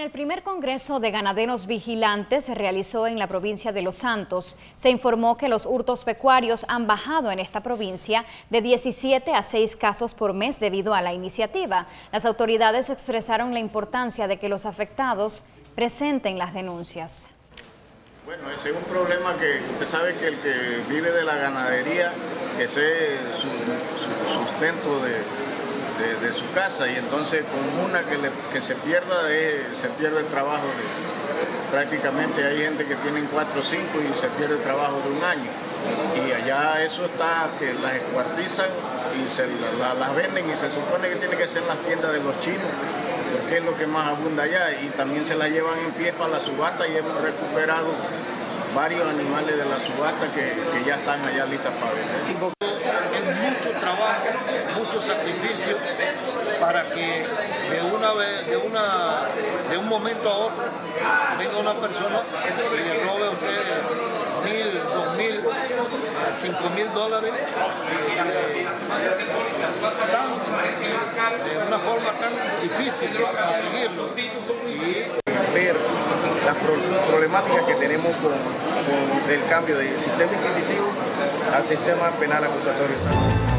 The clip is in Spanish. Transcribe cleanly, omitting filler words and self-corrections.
el primer Congreso de Ganaderos Vigilantes se realizó en la provincia de Los Santos, se informó que los hurtos pecuarios han bajado en esta provincia de 17 a 6 casos por mes debido a la iniciativa. Las autoridades expresaron la importancia de que los afectados presenten las denuncias. Bueno, ese es un problema que usted sabe que el que vive de la ganadería, ese es su sustento de su casa, y entonces con una que se pierda, se pierde el trabajo. Prácticamente hay gente que tienen 4 o 5 y se pierde el trabajo de un año. Y allá eso está, que las escuartizan y las venden, y se supone que tiene que ser en las tiendas de los chinos, porque es lo que más abunda allá, y también se la llevan en pie para la subasta, y hemos recuperado varios animales de la subasta que ya están allá listas para vender. Es mucho trabajo, mucho sacrificio para que de un momento a otro venga una persona y le robe a usted $1,000, $2,000, $5,000 de una forma tan difícil de conseguirlo. Y ver las problemáticas que tenemos con el cambio del sistema inquisitivo al sistema penal acusatorio.